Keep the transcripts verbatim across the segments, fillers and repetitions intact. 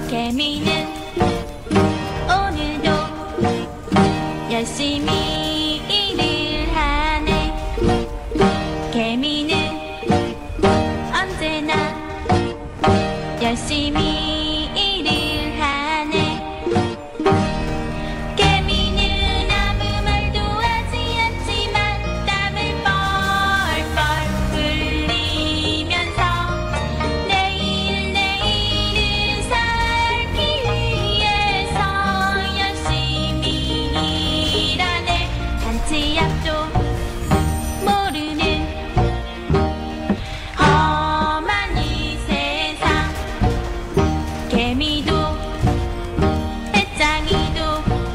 개미는 오늘도 열심히 일을 하네. 개미는 언제나 열심히 일을 하네. 개미는 아무 말도 하지 않지만 땀을 뻘뻘 흘리면서 내일 내일을 살기 위해서 열심히 일하네. 한치 앞도 모르는 험한 이 세상. 개미도 배짱이도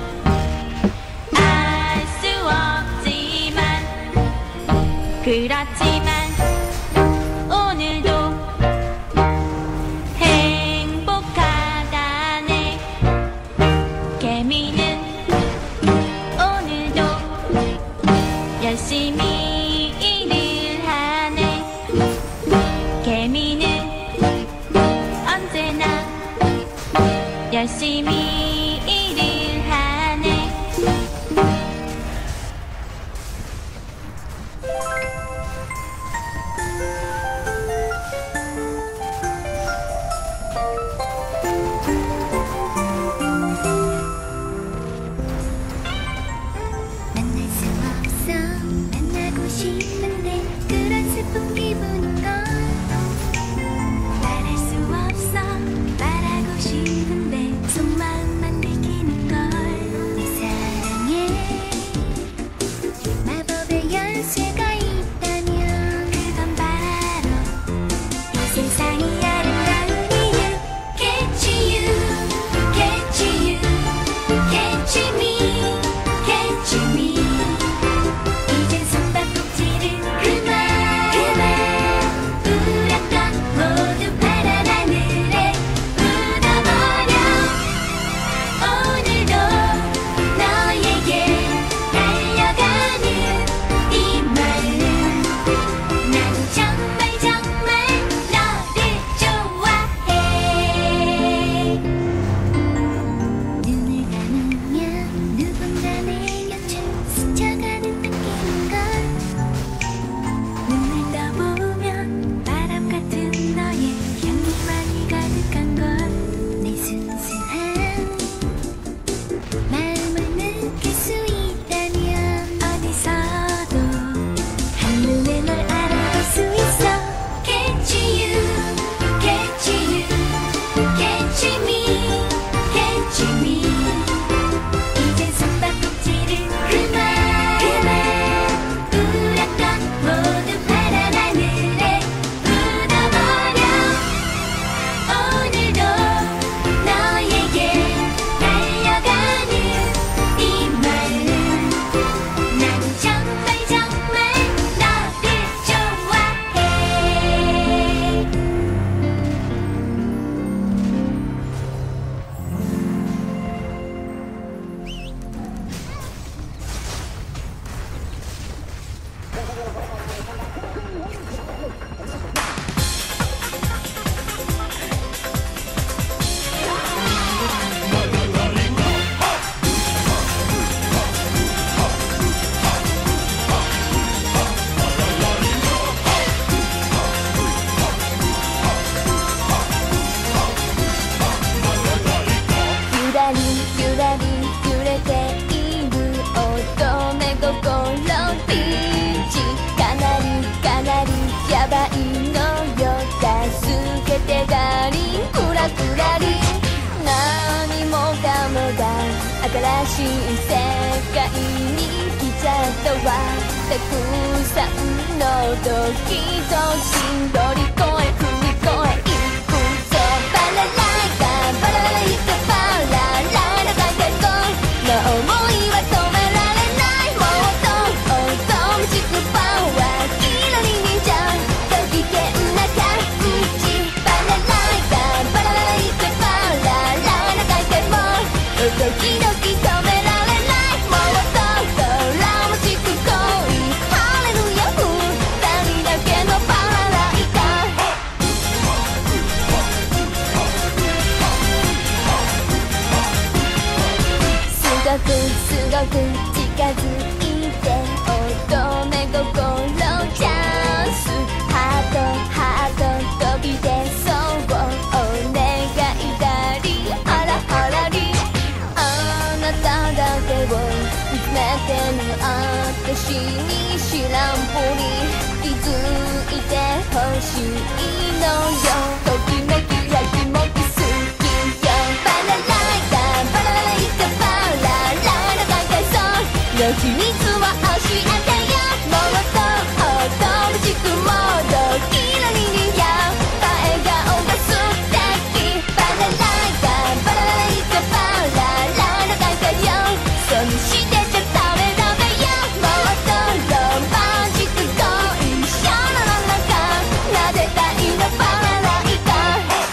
알 수 없지만 그렇지만 오늘도 행복하다네. 개미는 오늘도 열심히 일을 하네. 개미는 언제나 열심히 일을 하네. 만날 수 없어 만나고 싶은데 그런 슬픈 기분인걸. 말할 수 없어 말하고 싶은데 속마음만 들키는걸. 내 사랑에 마법의 열쇠가 있다면 그건 바로 이 세상이 아름다운 이유. Catch you, catch you, catch me, catch me. 이젠 숨바꼭질은 그만 그만. 우렸던 모두 파란 하늘에 묻어버려. 오늘도 너에게 달려가는 이 마음. 난 정말 정말 너를 좋아해. 눈을 감으면 누군가 내 곁을 스쳐가는 느낌인걸. 눈을 떠보면 바람 같은 너의 향기만이 가득한걸. 내 순수한 마음을 느낄 수 있다면 어디서도 한눈에 널 알아볼 수 있어. Catch you, catch you, catch me, catch me. 이젠 숨바꼭질은 그만 그만. 우렸던 모두 파란 하늘에 묻어버려. 오늘도 너에게 달려가는 이 마음. 난 정말 정말 너를 좋아해. ゆらりゆらり揺れている乙女心ピーチ。かなりかなりやばいのよ。助けてダーリンクラクラリン。何もかもが新しい世界に来ちゃったわ。たくさんの時としんどり越え踏み越えいくぞ。バラライカバララライカバラララガゲゴの想いは止められない。もっとおとしくパワーキラリ忍者ご機嫌な感じ。バラライカバララライカバラララガゲゴドキドキ止められない。もっと空もしく恋ハレルヤ風二人だけのパラライカ。 くすごく近づいて乙女心チャンスハートハート飛び出そうお願いだりあらあらりあなただけを見つめてる私に知らんぷり気づいてほしいのよときめきやきもき好きよバラライカバラライカバラララガガソの秘密は教えてよもっとおとなしくもどきらりにや笑顔が素敵バラライカバラライカバラララガガよそうにしてちゃダメダメよもっとロマンチックご一緒の中なでたいのバラライカ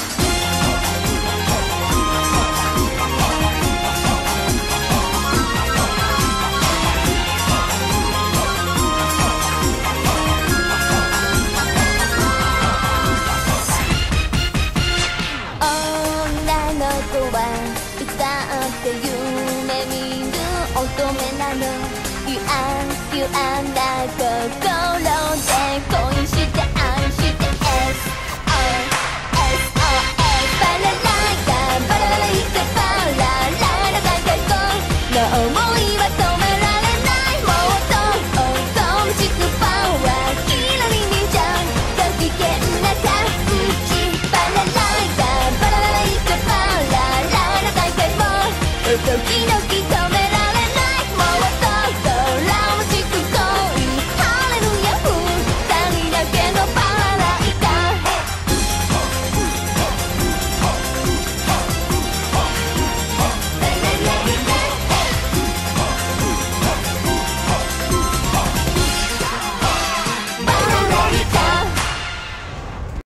女の子はいつだって夢見る乙女なのゆあゆあな心